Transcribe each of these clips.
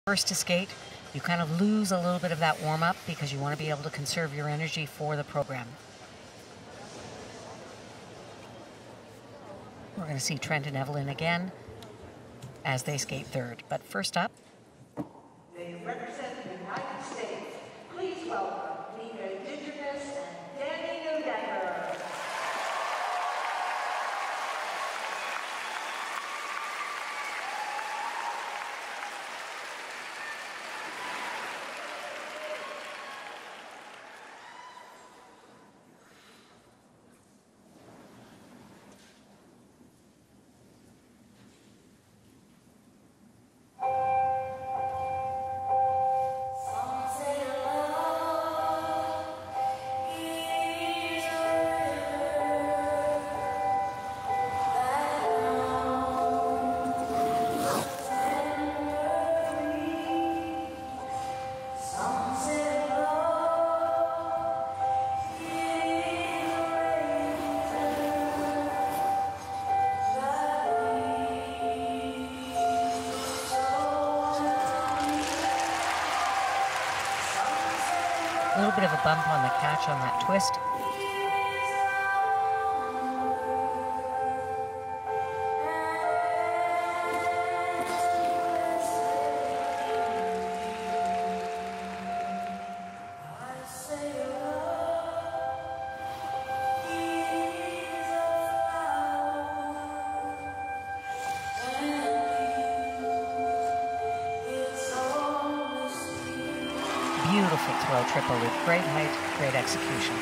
First to skate, you kind of lose a little bit of that warm-up because you want to be able to conserve your energy for the program. We're going to see Trent and Evelyn again as they skate third. But first up, they represent the United States. Please welcome Mika Indigenous and Danny Newdecker. a little bit of a bump on the catch on that twist. Beautiful throw, triple loop. Great height, great execution.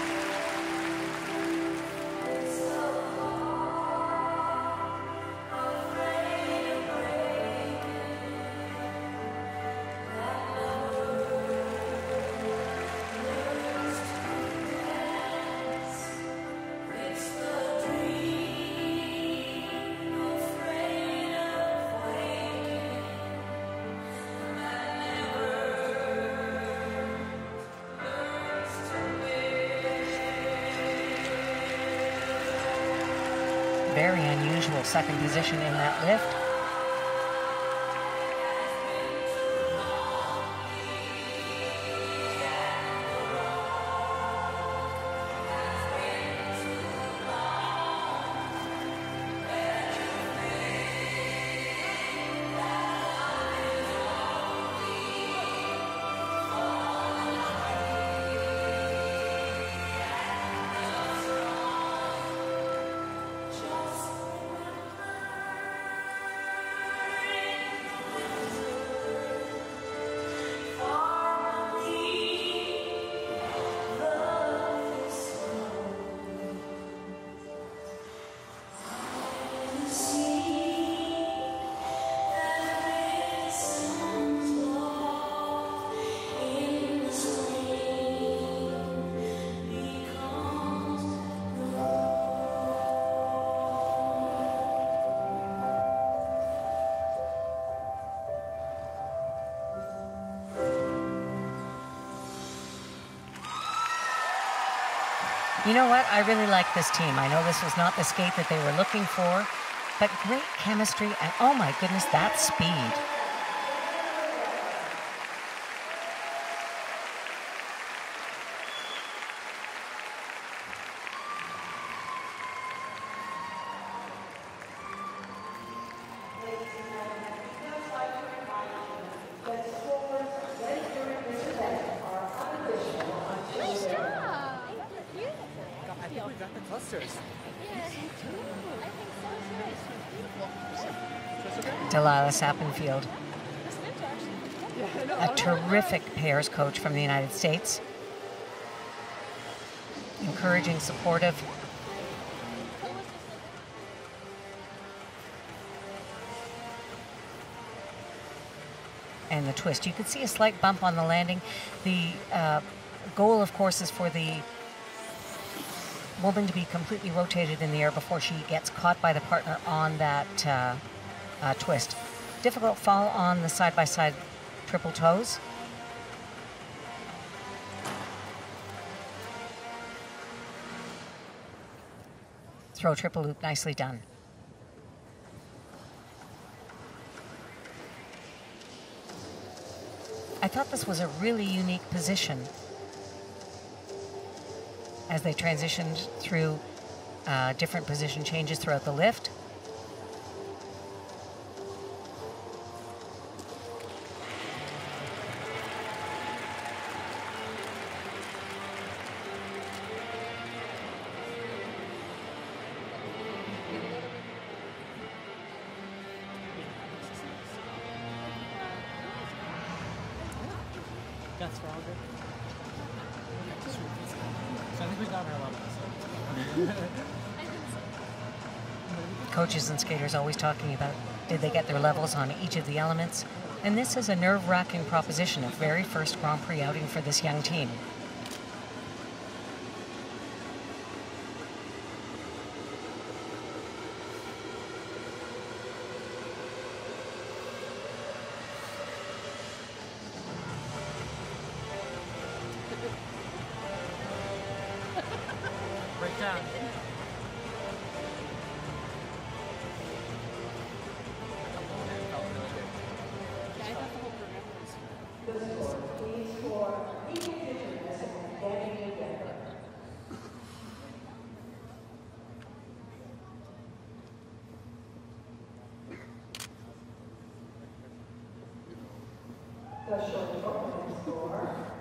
Very unusual second position in that lift. You know what? I really like this team. I know this was not the skate that they were looking for, but great chemistry and oh my goodness, that speed. Delilah Sappenfield, a terrific pairs coach from the United States. Encouraging, supportive. And the twist. You can see a slight bump on the landing. The goal, of course, is for the woman to be completely rotated in the air before she gets caught by the partner on that twist. Difficult fall on the side-by-side triple toes. Throw triple loop, nicely done. I thought this was a really unique position as they transitioned through different position changes throughout the lift. That's Roger. So I think we got our levels. Coaches and skaters always talking about did they get their levels on each of the elements, and this is a nerve-wracking proposition, a very first Grand Prix outing for this young team. Break down. The short opening score